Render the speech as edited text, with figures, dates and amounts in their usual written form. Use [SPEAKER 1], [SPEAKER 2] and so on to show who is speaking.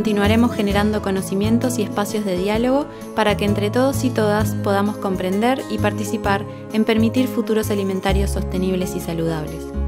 [SPEAKER 1] continuaremos generando conocimientos y espacios de diálogo para que entre todos y todas podamos comprender y participar en permitir futuros alimentarios sostenibles y saludables.